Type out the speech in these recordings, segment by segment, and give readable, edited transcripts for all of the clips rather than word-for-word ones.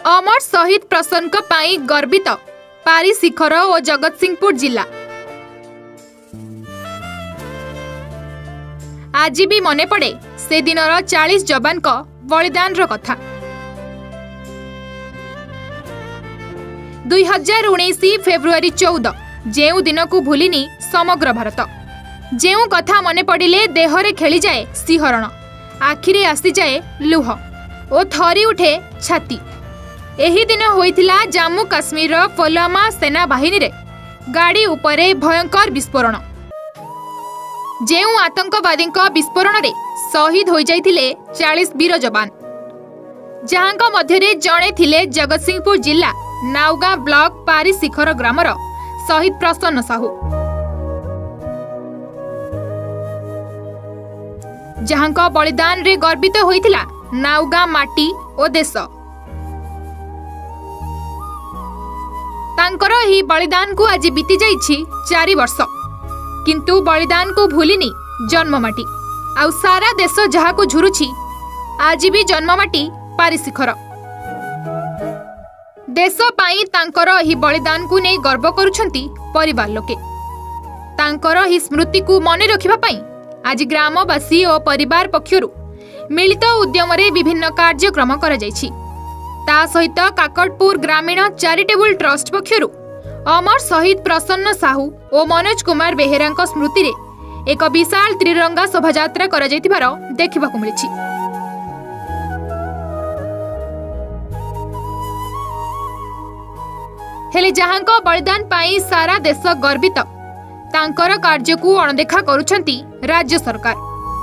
अमर शहीद प्रसन्न पाई गर्वित पारी शिखर और जगतसिंहपुर जिला। आज भी मने पड़े से दिन 40 जवान का बलिदान कथा। 2019 फेब्रुआरी 14 जेउ दिन को भूलिनी समग्र भारत। जेउ कथा मने पड़िले देहरे खेली जाए सिहरण, आखिरे आसी जाए लुह और थरी उठे छाती। एही दिन होइथिला जम्मू काश्मीर पुलवामा सेना बाहिनी रे गाड़ी उपरे भयंकर विस्फोरण। जेउ आतंकवादी विस्फोरण रे शहीद हो जाइथिले 40 वीर जवान, जहां मध्य जड़े थिले जगतसिंहपुर जिला नाउगां ब्लॉक पारी शिखर ग्रामर शहीद प्रसन्न साहू, जहां बलिदान रे गर्वित होइथिला नाउगां माटी और देश। तांकर ही बलिदान को आज बीती जाइछि 4 वर्ष, किंतु बलिदान को भूलिनी जन्ममाटी। आउ सारा देश जहा को झुरुछि आज भी जन्ममाटी पारी शिखर। देश पाई तांकर ही बलिदान को नहीं गर्व करुछंती परिवार लोके। तांकर ही स्मृति को मने रखिबा पाई आज ग्रामवासी और परिवार पक्षरु मिलित उद्यम रे विभिन्न कार्यक्रम करा जाइछि। ता सहित काकटपुर ग्रामीण चैरिटेबल ट्रस्ट पक्षरु अमर शहीद प्रसन्न साहू और मनोज कुमार बेहेरा स्मृति रे एक विशाल त्रिरंगा शोभायात्रा करा जाइतिबार देखिबाकु मिलिछि। हेले जहांको बलिदान पाई सारा देश गर्वित, तांकर कार्य को अणदेखा करुछंती राज्य सरकार।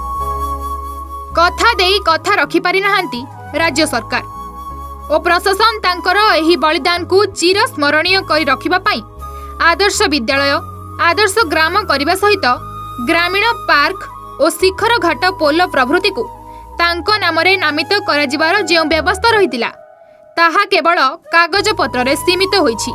कथा देई कथा रखि पारि नाहांती राज्य सरकार और प्रशासन तांकर एही बलिदान को चिर स्मरणीय करी रखिबा पाई आदर्श विद्यालय, आदर्श ग्राम करने सहित ग्रामीण पार्क और शिखर घाट पोल प्रभृति को तांको नामरे नामित कराजिबार जो व्यवस्था रहितिला ताहा केवल कागज पत्र रे सीमित होइछि।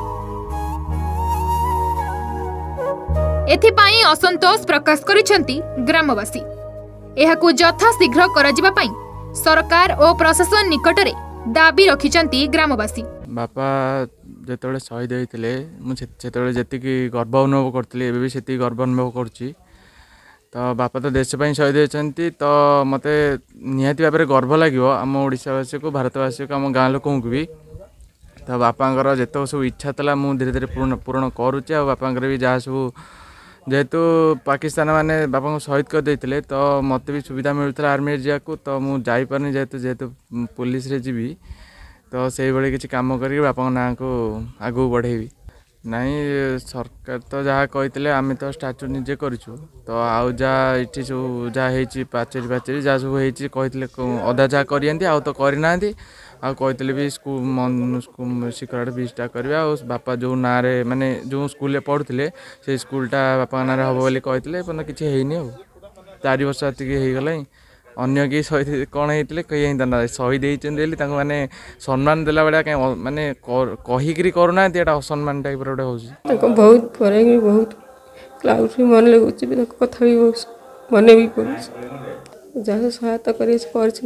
एथिपाई असंतोष प्रकाश करिसंती ग्रामवासी। एहाकु यथाशीघ्र कराजिबा पाई सरकार और प्रशासन निकटरे दाबी रखिचंती ग्रामवासी। बापा जेतबेले शहीद होइतिले मुझे जेतिकी गर्व अनुभव करथिले, एबे भी सेति गर्व अनुभव करछि। तो बापा तो देश पई शहीद होइचंती, तो मते निहाती भाबरे गर्व लागिवो आम ओडिशावासी को, भारतवासी को, आम गाँ लोकन को भी। तो बापांकर जेतो सब इच्छा तला मु धीरे धीरे पूर्ण करूछि। आ बापांकर भी जहाँ सब जेहेतु पाकिस्तान माने बापा को शहीद कर देते, तो मत भी सुविधा मिलता आर्मी जाकू, तो मुझे जापारे जेहेतु पुलिस रे जीवी, तो से भाई किसी कम कर बापा ना को आगू बढ़ेबी। नहीं सरकार तो जहाँ कहते आम तो स्टाच्यू निजे करूँ, तो आउ जहाँ ये सब जहाँ पाचेरी पाचेरी जहाँ सब कहते अधा जहाँ करें आउ तो करना कहते भी स्कूल शिखर बीचटा करवा। बापा जो ना माने जो स्कूल पढ़ुले से स्कूलटा बापा ना हम बोली कहते किसी है 4 वर्ष ये होगला। अन्य कि शहीद कौन होते कहीं शहीद होती मैंने सम्मान देला भाया कहीं माने कहीकि करना असम्मान टाइप गोटे हो बहुत बहुत क्लाउड भी मन लगुच कथा भी मन भी पड़े जहाँ सहायता कर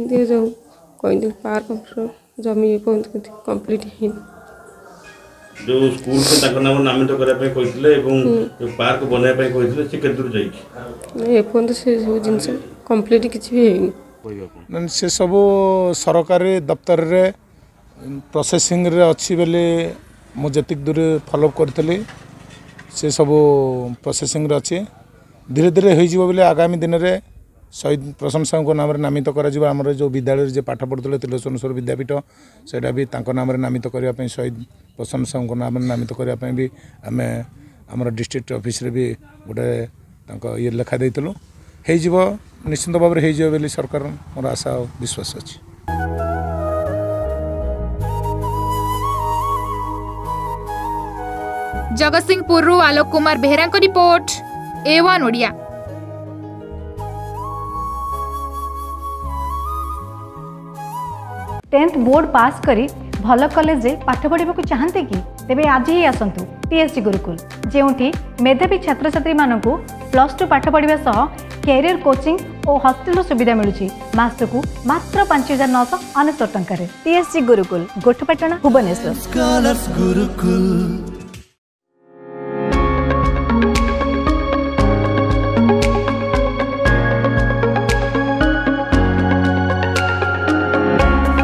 पार्क जमी कंप्लीट जो स्कूल को ताको नाम नामित करबे कहितले एवं जो पार्क बनाय पय कहितले से के दूर जाई नै एफोन तो से सब जिंस कंप्लीट किछि भी हेनी। से सब सरकारी दफ्तर रे प्रोसेसिंग रे अछि बेले मु जतिक दूर फॉलो करथली से सब प्रोसेसिंग रे अछि। धीरे धीरे होई जिवो बेले आगामी दिन रे शहीद प्रसन्न साहू को नाम नामित कर जो विद्यालय जे पाठ पढ़ुते तिलोचनेश्वर विद्यापीठ सेटा भी तांको नाम नामित करने शहीद प्रसन्न साहू को नाम नामित करने भी आम आमर डिस्ट्रिक्ट ऑफिस रे भी गोटे ये लेखा देइतलु हो निश्चिंत भाव में हो बोली सरकार मोर आशा और विश्वास अच्छी। जगतसिंहपुर आलोक कुमार बेहेरा को रिपोर्ट, A1 Odia. Tenth board pass करी भल कॉलेज रे पाठ पढ़ा चाहते कि तेबे आज ही आसतु TSG गुरुकुल, जेउठी मेधावी छात्र छात्री मानकु +2 पाठ पढ़ा सह कैरियर कोचिंग और हॉस्टल सुविधा मिलुछि मासकु मात्र 5999 टंका रे। टीएससी गुरुकुल गोठपाटना भुवनेश्वर।